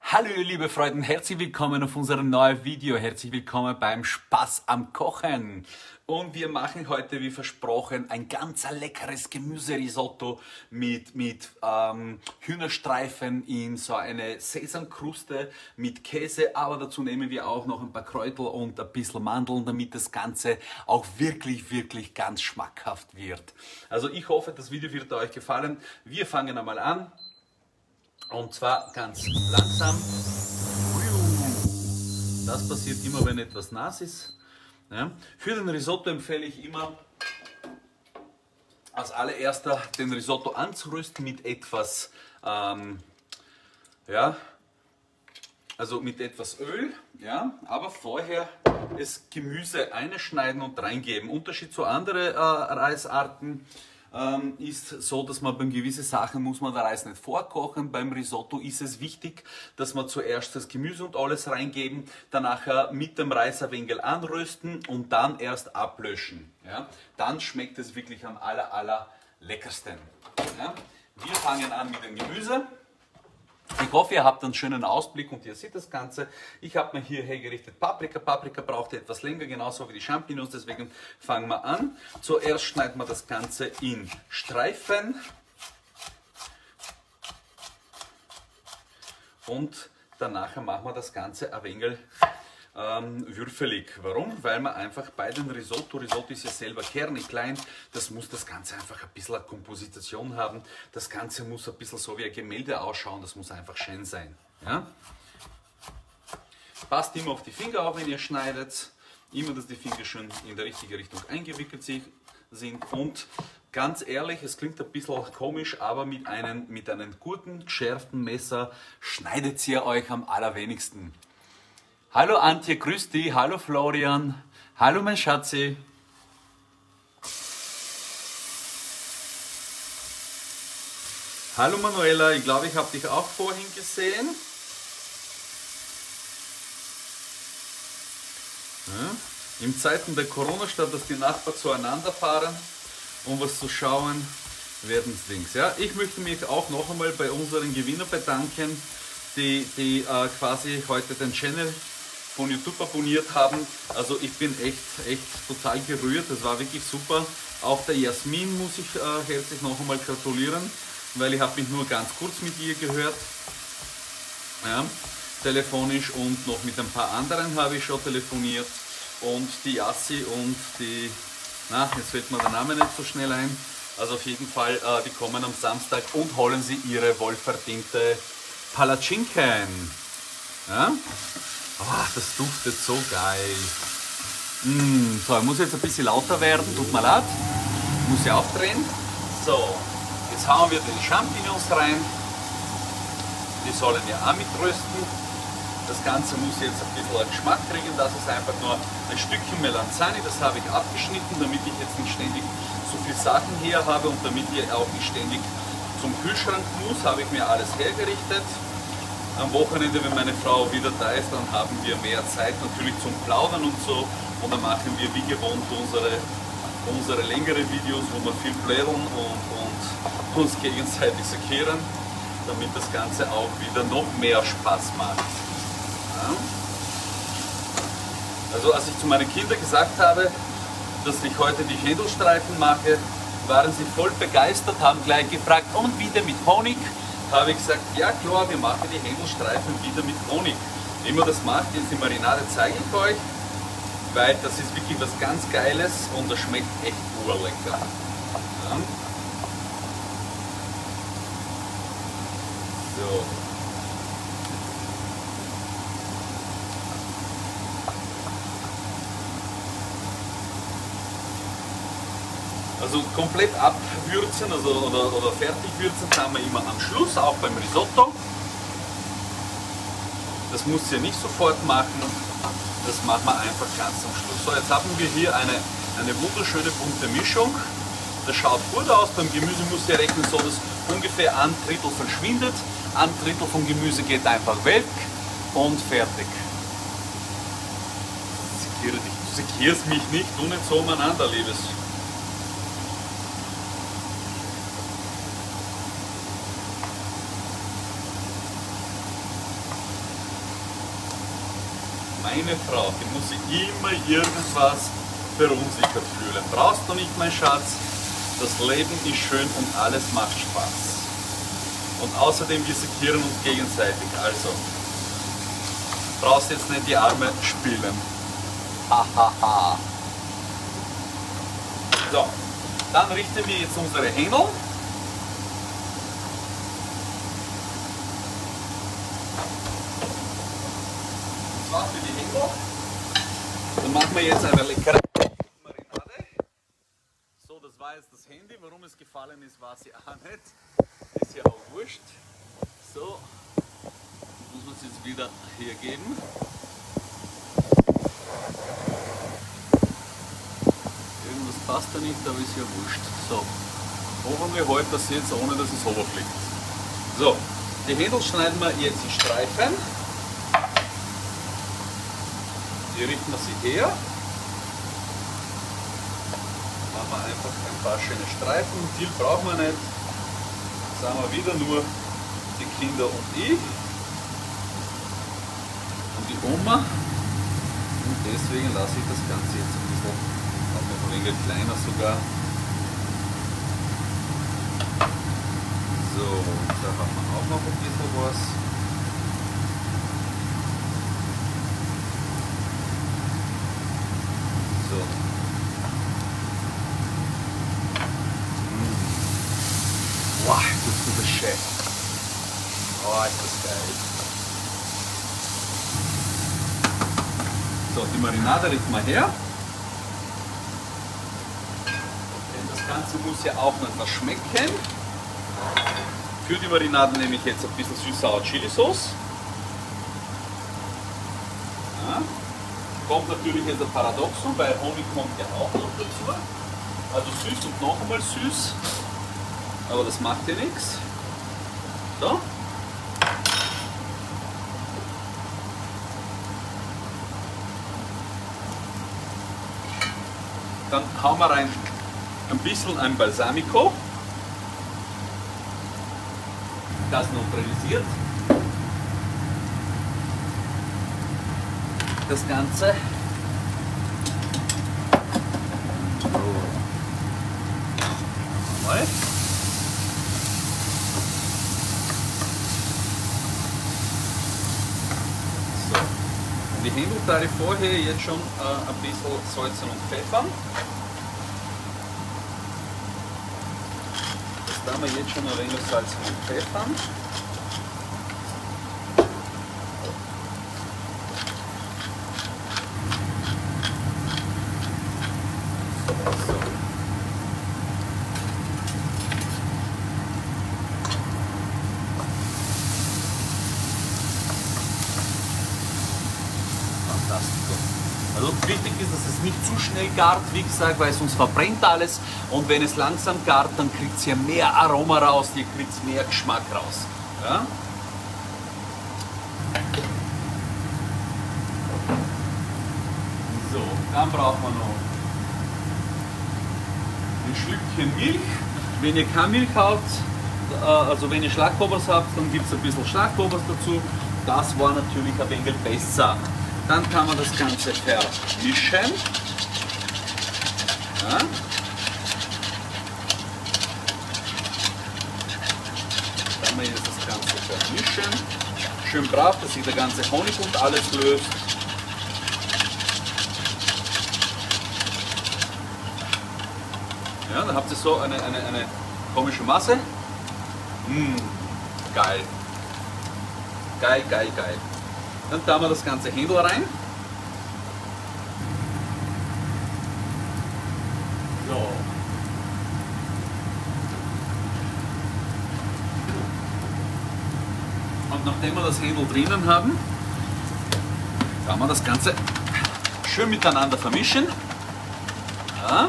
Hallo ihr liebe Freunde, herzlich willkommen auf unserem neuen Video, herzlich willkommen beim Spaß am Kochen. Und wir machen heute, wie versprochen, ein ganz leckeres Gemüserisotto mit Hühnerstreifen in so eine Sesamkruste mit Käse, aber dazu nehmen wir auch noch ein paar Kräuter und ein bisschen Mandeln, damit das Ganze auch wirklich ganz schmackhaft wird. Also ich hoffe, das Video wird euch gefallen. Wir fangen einmal an. Und zwar ganz langsam. Das passiert immer, wenn etwas nass ist. Ja. Für den Risotto empfehle ich immer, als allererster den Risotto anzurüsten mit etwas, mit etwas Öl. Ja, aber vorher das Gemüse einschneiden und reingeben. Unterschied zu anderen Reisarten ist so, dass man beim gewissen Sachen muss man den Reis nicht vorkochen. Beim Risotto ist es wichtig, dass man zuerst das Gemüse und alles reingeben, danach mit dem Reis ein wenig anrösten und dann erst ablöschen. Ja? Dann schmeckt es wirklich am aller leckersten. Ja? Wir fangen an mit dem Gemüse. Ich hoffe, ihr habt einen schönen Ausblick und ihr seht das Ganze. Ich habe mir hier hergerichtet Paprika. Paprika braucht etwas länger, genauso wie die Champignons, deswegen fangen wir an. Zuerst schneiden wir das Ganze in Streifen und danach machen wir das Ganze ein wenig würfelig. Warum? Weil man einfach bei dem Risotto ist ja selber kernig klein, das muss das Ganze einfach ein bisschen eine Komposition haben. Das Ganze muss ein bisschen so wie ein Gemälde ausschauen, das muss einfach schön sein. Ja? Passt immer auf die Finger auf, wenn ihr schneidet. Immer, dass die Finger schön in der richtigen Richtung eingewickelt sind. Und ganz ehrlich, es klingt ein bisschen komisch, aber mit einem guten, geschärften Messer schneidet ihr euch am allerwenigsten. Hallo Antje, grüß dich. Hallo Florian. Hallo mein Schatzi. Hallo Manuela, ich glaube, ich habe dich auch vorhin gesehen. Ja. In Zeiten der Corona, statt dass die Nachbarn zueinander fahren, um was zu schauen, werden es Dings. Ja, ich möchte mich auch noch einmal bei unseren Gewinnern bedanken, die quasi heute den Channel von YouTube abonniert haben. Also ich bin echt total gerührt, das war wirklich super. Auch der Jasmin muss ich herzlich noch einmal gratulieren, weil ich habe mich nur ganz kurz mit ihr gehört, ja, telefonisch, und noch mit ein paar anderen habe ich schon telefoniert, und die Jassi und die, jetzt fällt mir der Name nicht so schnell ein, also auf jeden Fall, die kommen am Samstag und holen sie ihre wohlverdiente Palatschinken. Ja? Oh, das duftet so geil. So, ich muss jetzt ein bisschen lauter werden, tut mir leid. Muss ich aufdrehen. So, jetzt hauen wir die Champignons rein. Die sollen ja auch mitrösten. Das Ganze muss jetzt ein bisschen einen Geschmack kriegen. Das ist einfach nur ein Stückchen Melanzani. Das habe ich abgeschnitten, damit ich jetzt nicht ständig so viele Sachen hier habe und damit ihr auch nicht ständig zum Kühlschrank muss, habe ich mir alles hergerichtet. Am Wochenende, wenn meine Frau wieder da ist, dann haben wir mehr Zeit natürlich zum Plaudern und so. Und dann machen wir wie gewohnt unsere längeren Videos, wo wir viel plären und uns gegenseitig sekieren, damit das Ganze auch wieder noch mehr Spaß macht. Ja. Also als ich zu meinen Kindern gesagt habe, dass ich heute die Händelstreifen mache, waren sie voll begeistert, haben gleich gefragt, und wieder mit Honig? Habe ich gesagt, ja klar, wir machen die Händelstreifen wieder mit Honig. Wie man das macht, jetzt die Marinade zeige ich euch, weil das ist wirklich was ganz Geiles und das schmeckt echt urlecker. Ja. So. Also komplett abwürzen, oder fertig würzen kann man immer am Schluss, auch beim Risotto. Das muss ihr nicht sofort machen, das machen wir einfach ganz am Schluss. So, jetzt haben wir hier eine wunderschöne bunte Mischung. Das schaut gut aus, beim Gemüse muss ihr rechnen, so dass ungefähr ein Drittel verschwindet, ein Drittel vom Gemüse geht einfach weg und fertig. Sekiere dich, du sekierst mich nicht, du nicht so umeinander, Liebes. Meine Frau, die muss sich immer irgendwas verunsichert fühlen. Brauchst du nicht, mein Schatz? Das Leben ist schön und alles macht Spaß. Und außerdem, wir sekieren uns gegenseitig. Also, brauchst jetzt nicht die Arme spielen. Hahaha. So, dann richten wir jetzt unsere Händel. Das war's für die Händel. Dann machen wir jetzt eine leckere Marinade. So, das war jetzt das Handy. Warum es gefallen ist, weiß ich auch nicht. Ist ja auch wurscht. So, muss man es jetzt wieder hier geben. Irgendwas passt da nicht, aber ist ja wurscht. So, hoffentlich hält das jetzt, ohne dass es runterfliegt. So, die Händel schneiden wir jetzt in Streifen. Die richten wir sie her. Machen wir einfach ein paar schöne Streifen. Viel brauchen wir nicht. Sagen wir wieder nur die Kinder und ich. Und die Oma. Und deswegen lasse ich das Ganze jetzt ein bisschen, auch noch ein wenig kleiner sogar. So, da haben wir auch noch ein bisschen was. So. Wow, das ist schön. Oh, ist das geil. So, die Marinade richten wir her. Denn das Ganze muss ja auch noch was schmecken. Für die Marinade nehme ich jetzt ein bisschen süß-sauer Chili-Sauce. Ja. Kommt natürlich jetzt ein Paradoxon, weil Honig kommt ja auch noch dazu. Also süß und noch einmal süß. Aber das macht ja nichts. So. Dann hauen wir rein ein bisschen ein Balsamico. Das neutralisiert. Das Ganze. Mal. Die Händel da vorher jetzt schon ein bisschen salzen und pfeffern. Das tun wir jetzt schon ein wenig salzen und pfeffern. Also wichtig ist, dass es nicht zu schnell gart, wie gesagt, weil sonst verbrennt alles. Und wenn es langsam gart, dann kriegt es ja mehr Aroma raus, ihr kriegt mehr Geschmack raus. Ja? So, dann brauchen wir noch ein Schlückchen Milch. Wenn ihr keine Milch habt, also wenn ihr Schlagobers habt, dann gibt es ein bisschen Schlagobers dazu. Das war natürlich ein wenig besser. Dann kann man das Ganze vermischen. Ja. Dann wir jetzt das Ganze vermischen. Schön brav, dass sich der ganze Honig und alles löst. Ja, dann habt ihr so eine komische Masse. Geil. Geil, geil, geil. Dann tun wir das ganze Händel rein. So. Und nachdem wir das Händel drinnen haben, kann man das Ganze schön miteinander vermischen. Ja.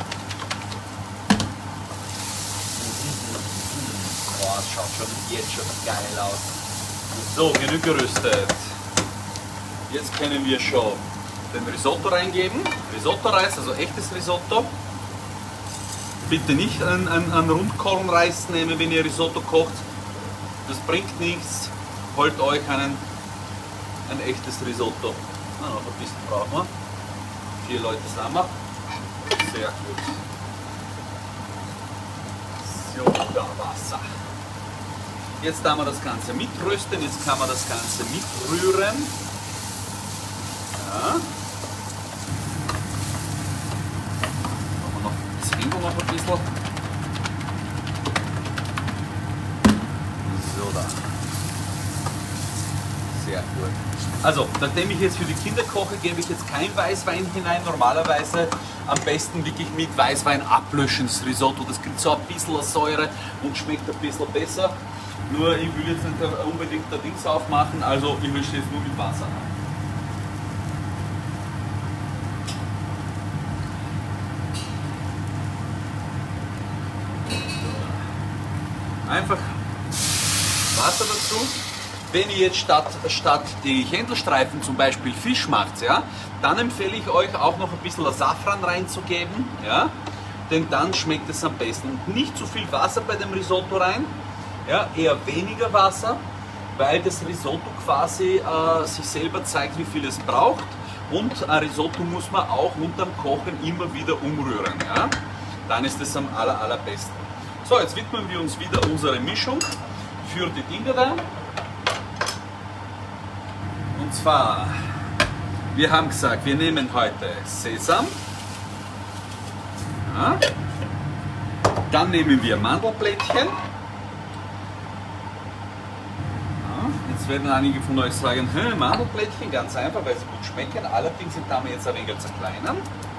Boah, das schaut schon jetzt schon geil aus. So, genug gerüstet. Jetzt können wir schon den Risotto reingeben. Risotto-Reis, also echtes Risotto. Bitte nicht einen Rundkornreis nehmen, wenn ihr Risotto kocht. Das bringt nichts. Holt euch ein echtes Risotto. Na, noch ein bisschen brauchen wir. 4 Leute sind wir. Sehr gut. So, da Wasser. Jetzt haben wir das Ganze mitrösten, jetzt kann man das Ganze mitrühren. Ja. Machen wir noch das Händel noch ein bisschen. So, da. Sehr gut. Also, nachdem ich jetzt für die Kinder koche, gebe ich jetzt kein Weißwein hinein. Normalerweise am besten wirklich mit Weißwein ablöschen, das Risotto. Das kriegt so ein bisschen Säure und schmeckt ein bisschen besser. Nur ich will jetzt nicht unbedingt der Dings aufmachen, also ich mische jetzt nur mit Wasser an. Einfach Wasser dazu. Wenn ihr jetzt statt die Händelstreifen zum Beispiel Fisch macht, ja, dann empfehle ich euch auch noch ein bisschen Safran reinzugeben, ja, denn dann schmeckt es am besten. Und nicht zu viel Wasser bei dem Risotto rein, ja, eher weniger Wasser, weil das Risotto quasi sich selber zeigt, wie viel es braucht. Und ein Risotto muss man auch unterm Kochen immer wieder umrühren, ja. Dann ist es am allerbesten. So, jetzt widmen wir uns wieder unserer Mischung für die Dinge da. Und zwar, wir haben gesagt, wir nehmen heute Sesam, ja. Dann nehmen wir Mandelblättchen. Ja. Jetzt werden einige von euch sagen, Mandelblättchen, ganz einfach, weil sie gut schmecken, allerdings sind wir jetzt ein wenig zerkleinern.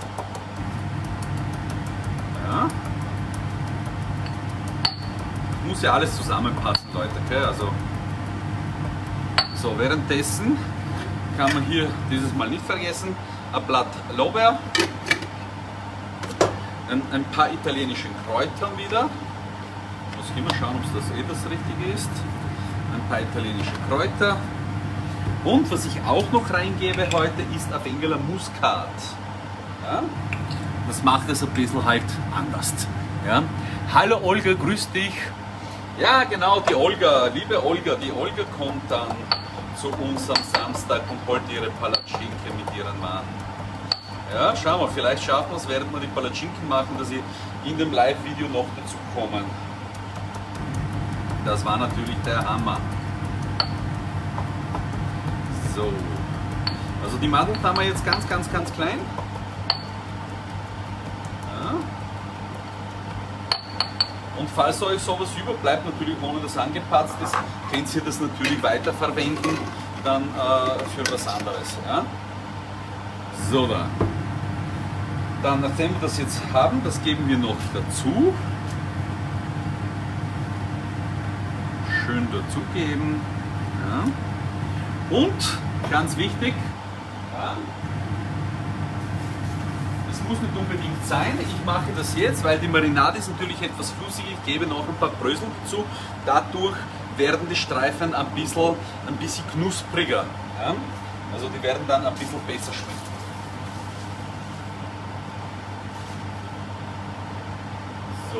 Ja. Muss ja alles zusammenpassen, Leute, okay? Also, so, währenddessen kann man hier dieses Mal nicht vergessen, ein Blatt Lorbeer, ein paar italienische Kräutern wieder, ich muss immer schauen, ob das Richtige ist, ein paar italienische Kräuter und was ich auch noch reingebe heute ist ein wenig Muskat. Ja? Das macht es ein bisschen halt anders. Ja? Hallo Olga, grüß dich. Ja genau, die Olga, liebe Olga, die Olga kommt dann zu uns am Samstag und holt ihre Palatschinke mit ihrem Mann. Ja, schauen wir, vielleicht schaffen wir es, während wir die Palatschinken machen, dass sie in dem Live-Video noch dazu kommen. Das war natürlich der Hammer. So, also die Mandeln haben wir jetzt ganz klein. Ja. Und falls euch sowas überbleibt, natürlich ohne das angepatzt ist, könnt ihr das natürlich weiterverwenden, dann für was anderes. Ja? So, dann, nachdem wir das jetzt haben, das geben wir noch dazu. Schön dazugeben. Ja. Und, ganz wichtig, ja, muss nicht unbedingt sein. Ich mache das jetzt, weil die Marinade ist natürlich etwas flüssig. Ich gebe noch ein paar Brösel dazu. Dadurch werden die Streifen ein bisschen knuspriger. Ja? Also die werden dann ein bisschen besser schmecken. So.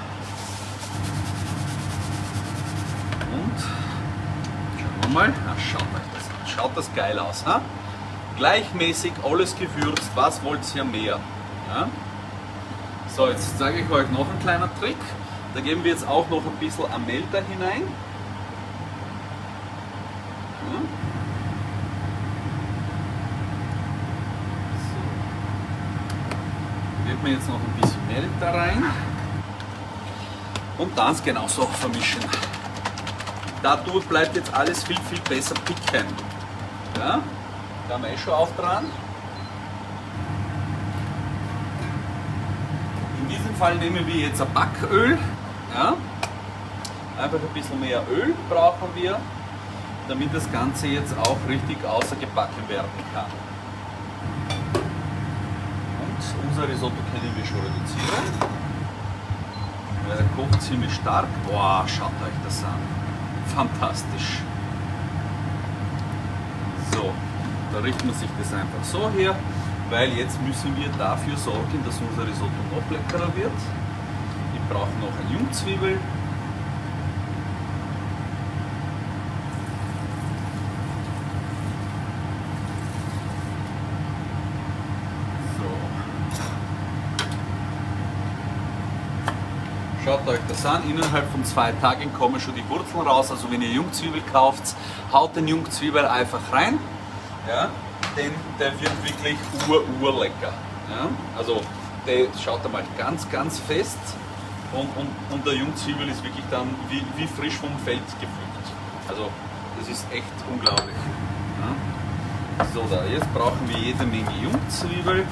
Und schauen wir mal. Na, schaut euch das an. Schaut das geil aus. Ha? Gleichmäßig alles gewürzt, was wollt ihr mehr? Ja? So, jetzt zeige ich euch noch einen kleinen Trick. Da geben wir jetzt auch noch ein bisschen Amelta hinein. Ja. So. Geben wir jetzt noch ein bisschen Mehl da rein. Und dann genauso vermischen. Dadurch bleibt jetzt alles viel besser picken. Ja? Da haben wir schon auch dran. In diesem Fall nehmen wir jetzt ein Backöl. Ja? Einfach ein bisschen mehr Öl brauchen wir, damit das Ganze jetzt auch richtig außergebacken werden kann. Und unser Risotto können wir schon reduzieren. Der kocht ziemlich stark. Boah, schaut euch das an. Fantastisch. So. Da richten wir sich das einfach so her, weil jetzt müssen wir dafür sorgen, dass unser Risotto noch leckerer wird. Ich brauche noch eine Jungzwiebel. schaut euch das an, innerhalb von 2 Tagen kommen schon die Wurzeln raus, also wenn ihr Jungzwiebel kauft, haut den Jungzwiebel einfach rein, ja, denn der wird wirklich urlecker. Ja? Also der schaut einmal ganz fest und der Jungzwiebel ist wirklich dann wie frisch vom Feld gepflückt. Also das ist echt unglaublich. Ja? So, da jetzt brauchen wir jede Menge Jungzwiebel.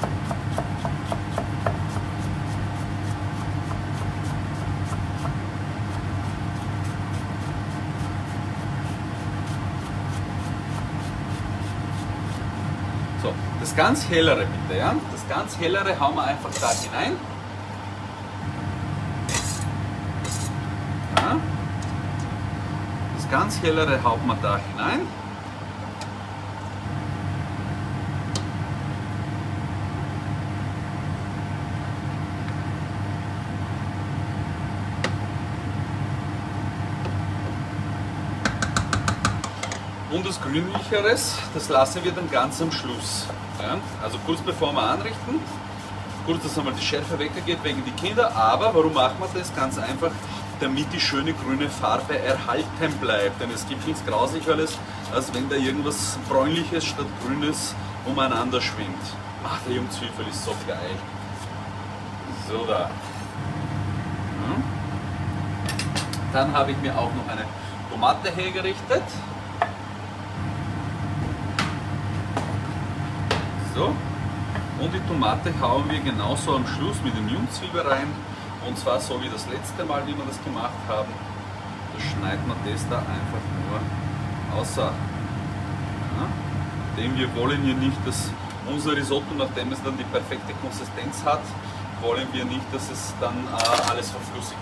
So, das ganz hellere bitte, ja? Das ganz hellere hauen wir einfach da hinein. Ja? Das ganz hellere haut man da hinein. Und das Grünlicheres, das lassen wir dann ganz am Schluss. Ja? Also kurz bevor wir anrichten, kurz, dass einmal die Schärfe weggeht wegen die Kinder. Aber warum macht man das? Ganz einfach, damit die schöne grüne Farbe erhalten bleibt. Denn es gibt nichts Grauslicheres, als wenn da irgendwas Bräunliches statt Grünes umeinander schwimmt. Ach, der Jungzwiebel ist so geil. So, da. Ja. Dann habe ich mir auch noch eine Tomate hergerichtet. So, und die Tomate hauen wir genauso am Schluss mit dem Jungzwiebel rein, und zwar so wie das letzte Mal, wie wir das gemacht haben. Da schneidet man das da einfach nur außer. Ja? Denn wir wollen ja nicht, dass unser Risotto, nachdem es dann die perfekte Konsistenz hat, wollen wir nicht, dass es dann alles verflüssigt.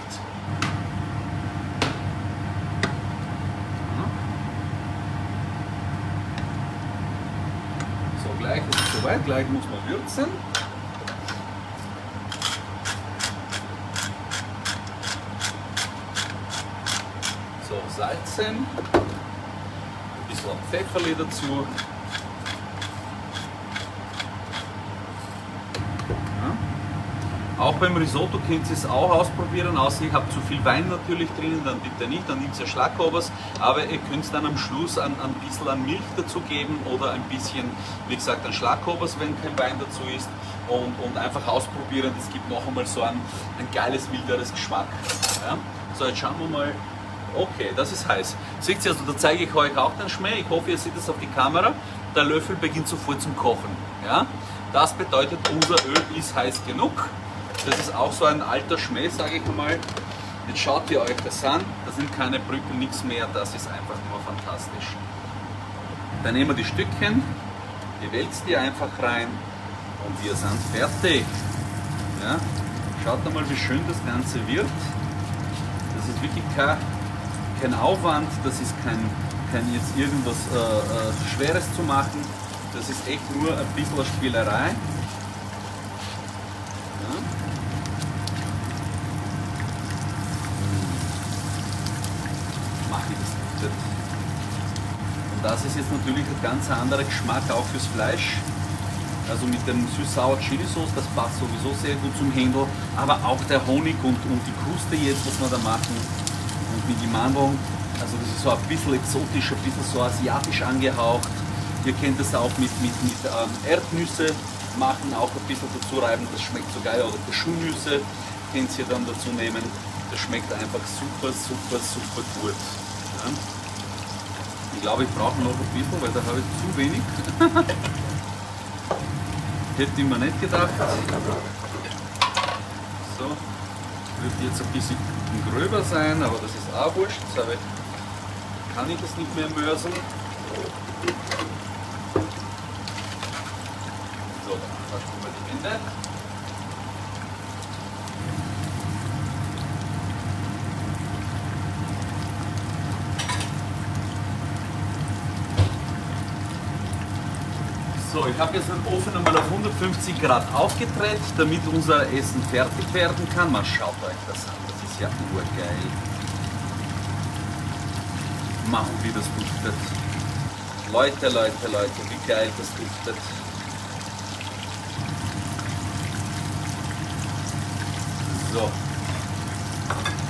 Gleich ist es soweit, gleich muss man würzen. So, salzen, ein bisschen Pfefferli dazu. Ja. Auch beim Risotto könnt ihr es auch ausprobieren, außer ihr habt zu viel Wein natürlich drinnen, dann bitte nicht, dann nehmt ihr Schlagobers, aber ihr könnt dann am Schluss ein bisschen an Milch dazu geben oder ein bisschen, wie gesagt, an Schlagobers, wenn kein Wein dazu ist, und einfach ausprobieren, das gibt noch einmal so ein geiles, milderes Geschmack. Ja? So, jetzt schauen wir mal, okay, das ist heiß. Seht ihr, also da zeige ich euch auch den Schmäh, ich hoffe, ihr seht es auf die Kamera, der Löffel beginnt sofort zum Kochen. Ja? Das bedeutet, unser Öl ist heiß genug. Das ist auch so ein alter Schmäh, sage ich mal. Jetzt schaut ihr euch das an, da sind keine Brücken, nichts mehr, das ist einfach nur fantastisch. Dann nehmen wir die Stückchen, ihr wälzt die einfach rein und wir sind fertig. Ja? Schaut mal, wie schön das Ganze wird. Das ist wirklich kein Aufwand, das ist kein jetzt irgendwas Schweres zu machen. Das ist echt nur ein bisschen Spielerei. Und das ist jetzt natürlich ein ganz anderer Geschmack auch fürs Fleisch. Also mit dem süß-sauer Chili-Sauce, das passt sowieso sehr gut zum Händel, aber auch der Honig und die Kruste jetzt, was wir da machen, und mit den Mandeln, also das ist so ein bisschen exotisch, ein bisschen so asiatisch angehaucht. Ihr könnt das auch mit Erdnüsse machen, auch ein bisschen dazu reiben, das schmeckt so geil, oder Cashewnüsse könnt ihr dann dazu nehmen, das schmeckt einfach super gut. Ja. Ich glaube, ich brauche noch ein bisschen, weil da habe ich zu wenig. Hätte ich mir nicht gedacht. So, wird jetzt ein bisschen gröber sein, aber das ist auch wurscht. Jetzt kann ich das nicht mehr mörseln. So, dann waschen wir die Hände. So, ich habe jetzt den Ofen einmal auf 150 Grad aufgedreht, damit unser Essen fertig werden kann. Mal schaut euch das an, das ist ja urgeil. Machen, wie das duftet. Leute, wie geil das duftet. So.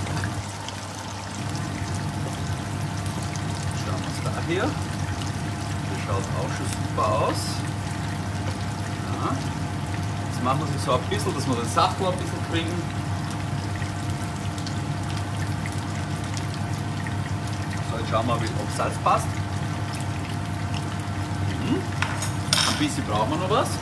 hier. Das schaut auch schon super aus. Ja. Jetzt machen wir sich so ein bisschen, dass wir den Sackel ein bisschen kriegen. So, jetzt schauen wir, ob Salz passt. Ein bisschen brauchen wir noch was.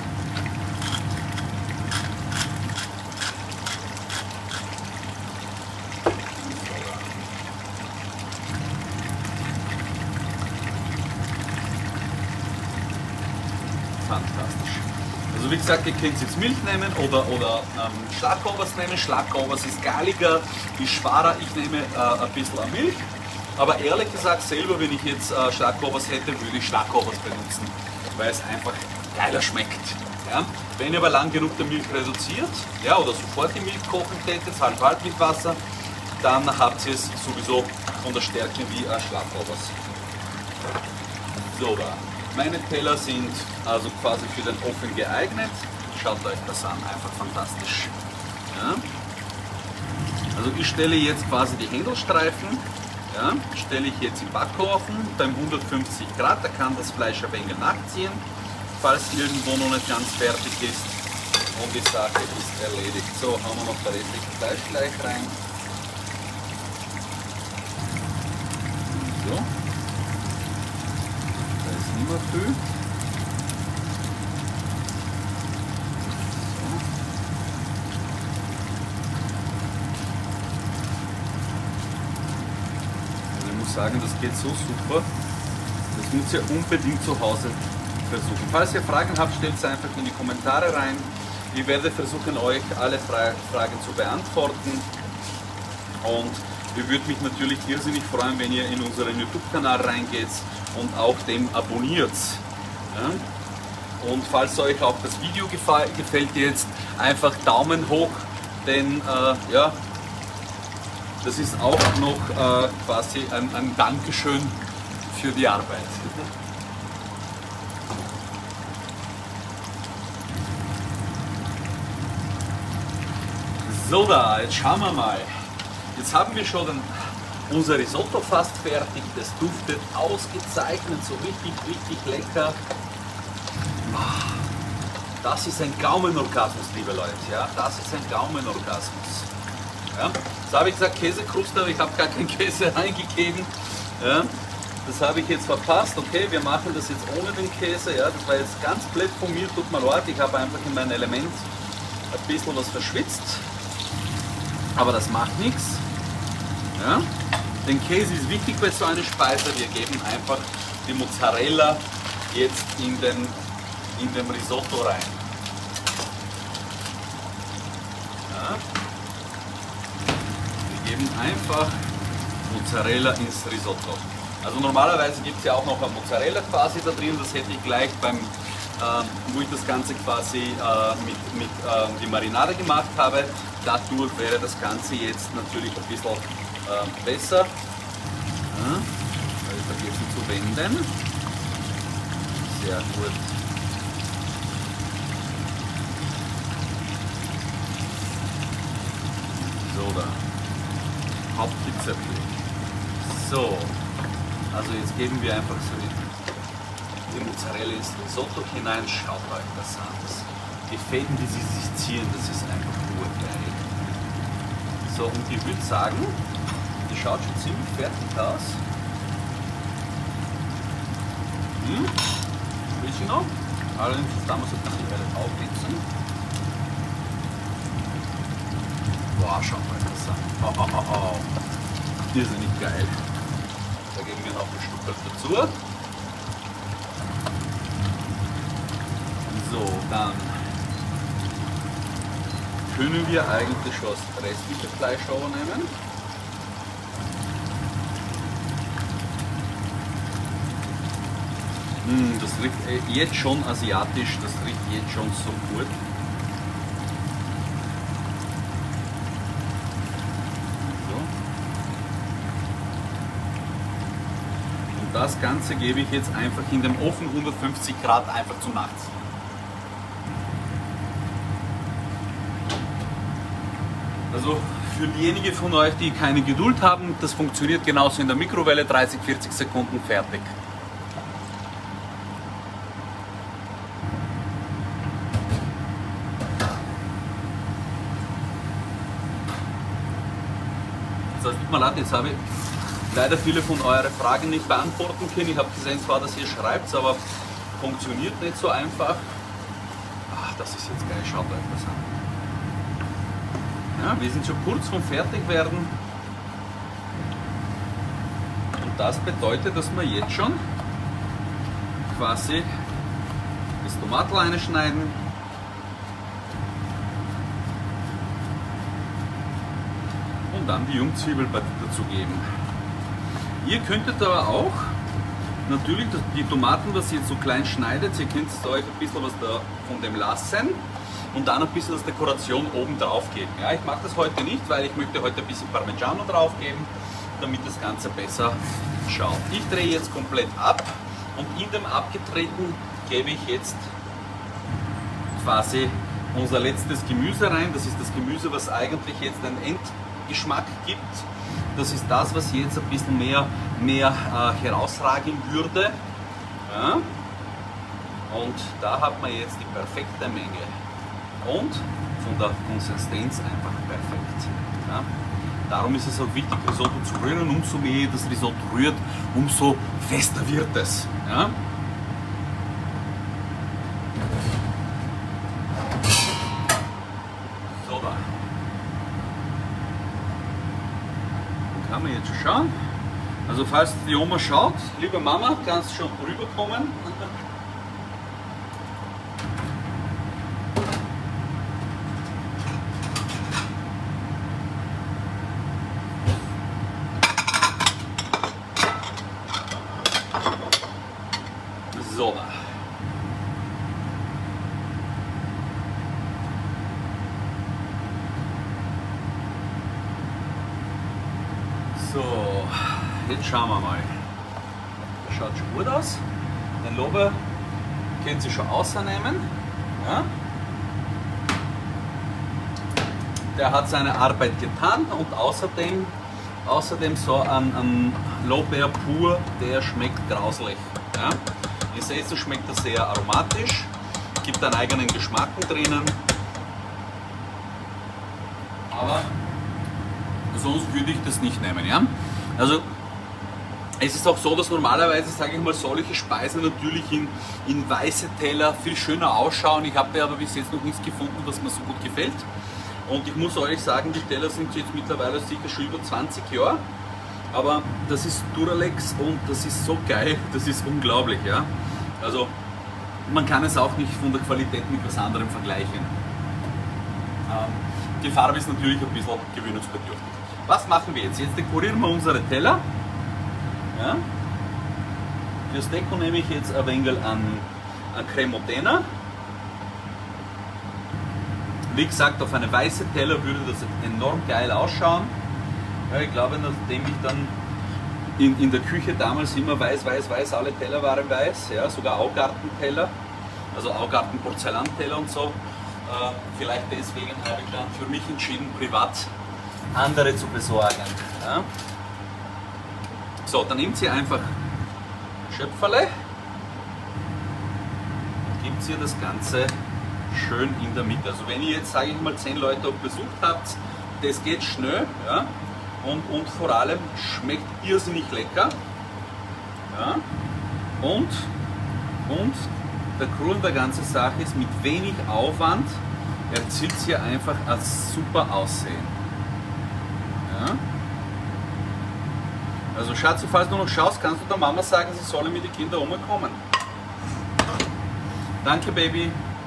Fantastisch. Also wie gesagt, ihr könnt jetzt Milch nehmen oder Schlagobers nehmen. Schlagobers ist galiger, ist schwerer. Ich nehme ein bisschen Milch. Aber ehrlich gesagt, selber, wenn ich jetzt Schlagobers hätte, würde ich Schlagobers benutzen, weil es einfach geiler schmeckt. Ja? Wenn ihr aber lang genug die Milch reduziert, ja, oder sofort die Milch kochen tätet, halb mit Wasser, dann habt ihr es sowieso von der Stärke wie Schlagobers. So, da. Meine Teller sind also quasi für den Ofen geeignet. Schaut euch das an, einfach fantastisch. Ja? Also ich stelle jetzt quasi die Händelstreifen, ja, stelle ich jetzt im Backofen beim 150 Grad, da kann das Fleisch ein wenig nachziehen, falls irgendwo noch nicht ganz fertig ist, und die Sache ist erledigt. So, haben wir noch das restliche Fleisch gleich rein. So. Da ist nicht mehr viel. Sagen, das geht so super. Das müsst ihr unbedingt zu Hause versuchen. Falls ihr Fragen habt, stellt sie einfach in die Kommentare rein. Ich werde versuchen, euch alle Fragen zu beantworten. Und ich würde mich natürlich irrsinnig freuen, wenn ihr in unseren YouTube-Kanal reingeht und auch dem abonniert. Ja? Und falls euch auch das Video gefällt jetzt, einfach Daumen hoch, denn ja, das ist auch noch quasi ein Dankeschön für die Arbeit. So, da, jetzt schauen wir mal. Jetzt haben wir schon unser Risotto fast fertig. Das duftet ausgezeichnet, so richtig, richtig lecker. Das ist ein Gaumenorgasmus, liebe Leute. Ja? Das ist ein Gaumenorgasmus. Ja, das habe ich gesagt, Käsekruste, aber ich habe gar keinen Käse reingegeben. Ja, das habe ich jetzt verpasst. Okay, wir machen das jetzt ohne den Käse. Ja, das war jetzt ganz blöd von mir, tut mir leid. Ich habe einfach in meinem Element ein bisschen was verschwitzt. Aber das macht nichts. Ja, den Käse ist wichtig bei so einer Speise. Wir geben einfach die Mozzarella jetzt in dem Risotto rein. Ja. Geben einfach Mozzarella ins Risotto. Also normalerweise gibt es ja auch noch eine Mozzarella quasi da drin, das hätte ich gleich beim, wo ich das Ganze quasi mit die Marinade gemacht habe. Dadurch wäre das Ganze jetzt natürlich ein bisschen besser. Ja, habe ich vergessen zu wenden. Sehr gut. So, da. Hauptrezepte. So, also jetzt geben wir einfach so die Mozzarella ins Risotto hinein. Schaut euch das an. Die Fäden, die sie sich ziehen, das ist einfach nur geil. So, und ich würde sagen, die schaut schon ziemlich fertig aus. Ein bisschen noch. Allerdings da muss ich die Welle aufblitzen. Boah, schaut euch das an. Oh. Irrsinnig geil. Da geben wir noch ein Stück dazu. So, dann können wir eigentlich schon das restliche Fleisch nehmen. Das riecht jetzt schon asiatisch, das riecht jetzt schon so gut. Das Ganze gebe ich jetzt einfach in dem Ofen 150 Grad einfach zum Nachziehen. Also Für diejenigen von euch, die keine Geduld haben, das funktioniert genauso in der Mikrowelle, 30-40 Sekunden, fertig. So, es tut mir leid, jetzt habe ich leider viele von euren Fragen nicht beantworten können. Ich habe gesehen zwar, dass ihr schreibt, aber funktioniert nicht so einfach. Ach, das ist jetzt geil, schaut euch das an. Ja, wir sind schon kurz vom Fertigwerden. Und das bedeutet, dass wir jetzt schon quasi das Tomatenlein schneiden. Und dann die Jungzwiebel dazu geben. Ihr könntet aber auch natürlich die Tomaten, was ihr jetzt so klein schneidet, ihr könnt euch ein bisschen was von dem lassen und dann ein bisschen als Dekoration oben drauf geben. Ja, ich mache das heute nicht, weil ich möchte heute ein bisschen Parmigiano drauf geben, damit das Ganze besser schaut. Ich drehe jetzt komplett ab und in dem abgetreten gebe ich jetzt quasi unser letztes Gemüse rein. Das ist das Gemüse, was eigentlich jetzt einen Endgeschmack gibt. Das ist das, was jetzt ein bisschen mehr herausragen würde. Ja. Und da hat man jetzt die perfekte Menge. Und von der Konsistenz einfach perfekt. Ja. Darum ist es auch wichtig, Risotto zu rühren. Umso mehr ihr das Risotto rührt, umso fester wird es. Ja. So, da. Kann man jetzt schon schauen. Also falls die Oma schaut, liebe Mama, kannst du schon rüberkommen. So. So, jetzt schauen wir mal. Schaut schon gut aus. Den Lobe könnt ihr schon ausnehmen. Ja. Der hat seine Arbeit getan und außerdem so ein Lorbeer pur, der schmeckt grauslich. Ja. Ihr seht, so schmeckt er sehr aromatisch, gibt einen eigenen Geschmack drinnen. Aber sonst würde ich das nicht nehmen. Ja? Also es ist auch so, dass normalerweise, sage ich mal, solche Speisen natürlich in weiße Teller viel schöner ausschauen. Ich habe aber bis jetzt noch nichts gefunden, was mir so gut gefällt. Und ich muss euch sagen, die Teller sind jetzt mittlerweile sicher schon über 20 Jahre. Aber das ist Duralex und das ist so geil, das ist unglaublich. Ja? Also man kann es auch nicht von der Qualität mit was anderem vergleichen. Die Farbe ist natürlich ein bisschen gewöhnungsbedürftig. Was machen wir jetzt? Jetzt dekorieren wir unsere Teller. Ja? Fürs Deko nehme ich jetzt ein wenig an Creme Modena. Wie gesagt, auf eine weiße Teller würde das enorm geil ausschauen. Ja, ich glaube, nachdem ich dann in der Küche damals immer weiß, alle Teller waren weiß, ja, sogar Augartenteller, also Augarten-Porzellanteller und so. Vielleicht deswegen habe ich dann für mich entschieden, privat andere zu besorgen. Ja. So, dann nehmt ihr einfach Schöpferle und gebt ihr das Ganze schön in der Mitte. Also wenn ihr jetzt, sage ich mal, 10 Leute auf Besuch habt, das geht schnell, ja, und vor allem schmeckt irrsinnig lecker. Ja, und der Clou der ganzen Sache ist, mit wenig Aufwand erzielt ihr einfach ein super Aussehen. Ja. Also Schatzi, falls du noch schaust, kannst du der Mama sagen, sie solle mit den Kindern umkommen. Danke, Baby.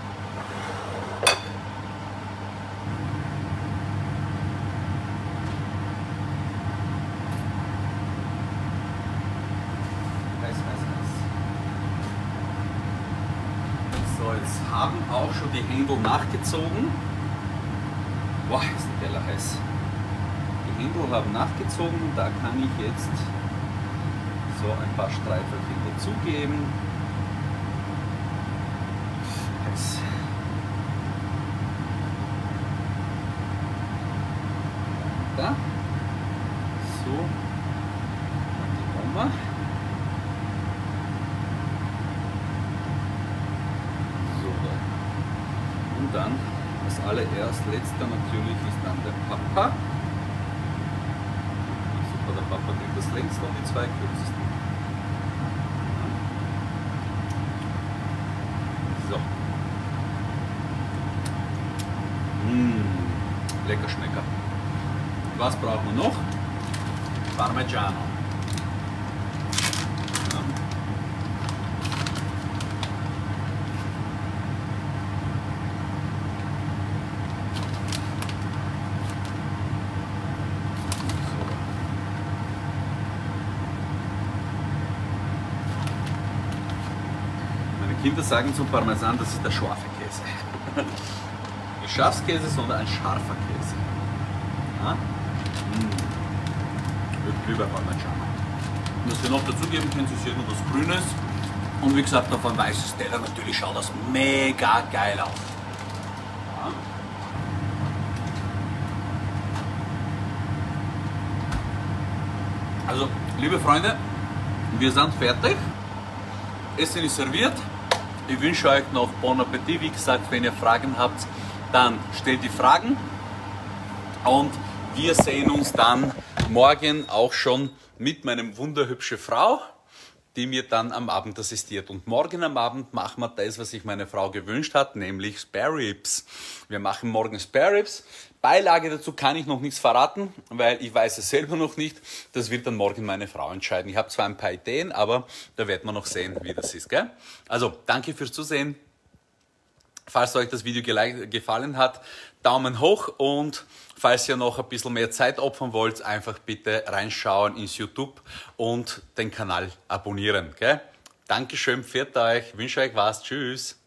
So, jetzt haben auch schon die Händel nachgezogen. Boah, ist der Teller heiß. Die Händel haben nachgezogen und da kann ich jetzt so ein paar Streifelchen dazugeben. da. So, die Oma. So, da. Und dann, als allererst, letzter natürlich, ist dann der Papa. Super, der Papa kriegt das längste und die zwei kürzesten. So. Lecker Schmecker. Was brauchen wir noch? Parmigiano. Ja. So. Meine Kinder sagen zum Parmesan, das ist der scharfe Käse. Nicht Schafskäse, sondern ein scharfer Käse. Ja? Ich liebe Parmigiano. Und was wir noch dazugeben können, ist hier noch was Grünes. Und wie gesagt, auf ein weißes Teller natürlich schaut das mega geil aus. Ja? Also, liebe Freunde, wir sind fertig. Essen ist serviert. Ich wünsche euch noch Bon Appetit. Wie gesagt, wenn ihr Fragen habt, dann stellt die Fragen. Und wir sehen uns dann morgen auch schon mit meinem wunderhübschen Frau, die mir dann am Abend assistiert. Und morgen am Abend machen wir das, was sich meine Frau gewünscht hat, nämlich Spare Ribs. Wir machen morgen Spare Ribs. Beilage dazu kann ich noch nichts verraten, weil ich weiß es selber noch nicht. Das wird dann morgen meine Frau entscheiden. Ich habe zwar ein paar Ideen, aber da wird man noch sehen, wie das ist. Gell? Also, danke fürs Zusehen. Falls euch das Video gefallen hat, Daumen hoch, und falls ihr noch ein bisschen mehr Zeit opfern wollt, einfach bitte reinschauen ins YouTube und den Kanal abonnieren. Gell? Dankeschön, pfiat euch, wünsche euch was, tschüss.